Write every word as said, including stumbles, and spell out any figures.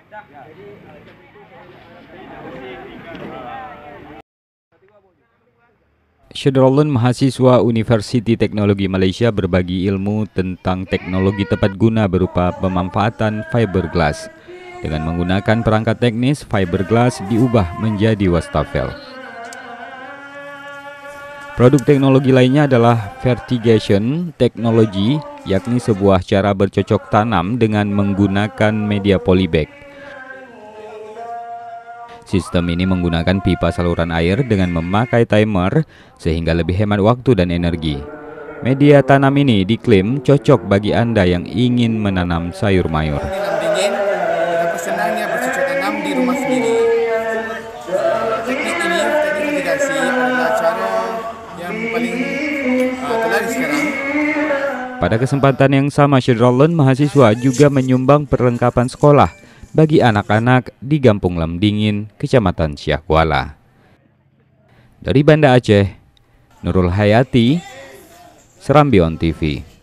Syedrolun, mahasiswa Universiti Teknologi Malaysia, berbagi ilmu tentang teknologi tepat guna berupa pemanfaatan fiberglass. Dengan menggunakan perangkat teknis, fiberglass diubah menjadi wastafel. Produk teknologi lainnya adalah vertigation technology, yakni sebuah cara bercocok tanam dengan menggunakan media polybag. Sistem ini menggunakan pipa saluran air dengan memakai timer sehingga lebih hemat waktu dan energi. Media tanam ini diklaim cocok bagi Anda yang ingin menanam sayur mayur. Dingin, betapa senangnya bercocok tanam di rumah sendiri. Teknik ini, teknik vertigasi adalah cara yang paling uh, terlaris sekarang. Pada kesempatan yang sama, Syedrolun, mahasiswa juga menyumbang perlengkapan sekolah bagi anak-anak di Kampung Lamdingin, Kecamatan Siak Kuala. Dari Banda Aceh, Nurul Hayati, Serambi On T V.